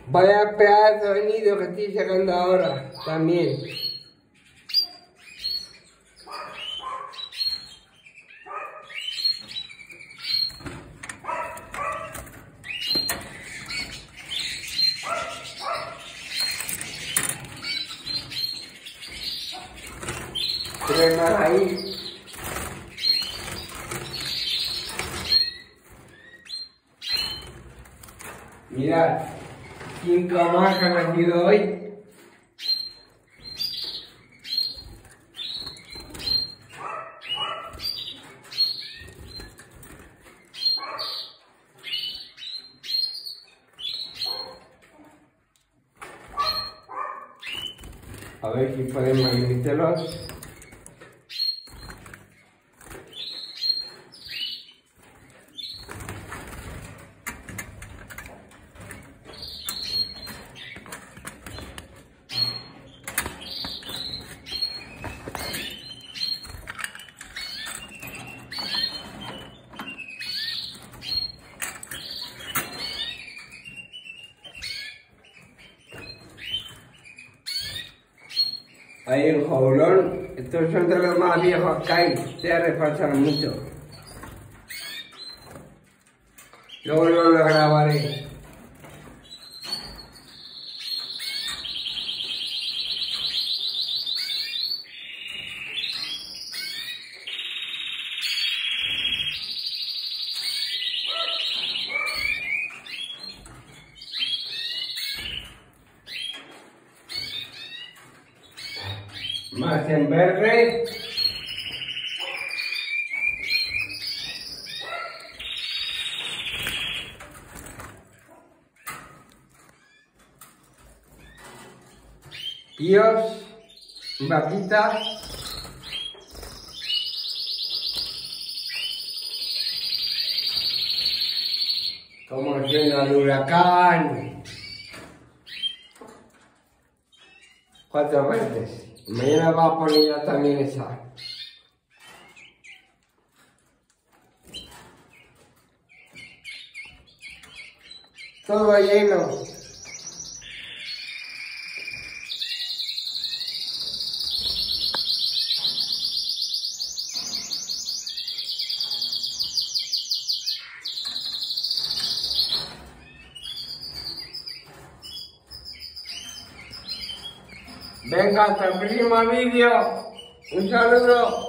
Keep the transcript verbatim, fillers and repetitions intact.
Vaya pedazo de nido que estoy sacando ahora, también. Tres más ahí. Mirad, cinco más que han nacido hoy. A ver si podemos meterlos. Hay un jaulón, estos son de los más viejos que hay, se repasan mucho. Luego no lo grabaré. Más en verde. Píos, vaquita. Como suena el huracán. Cuatro veces. Mañana va a poner ya también esa. Todo lleno. Venga, hasta el próximo vídeo. Un saludo.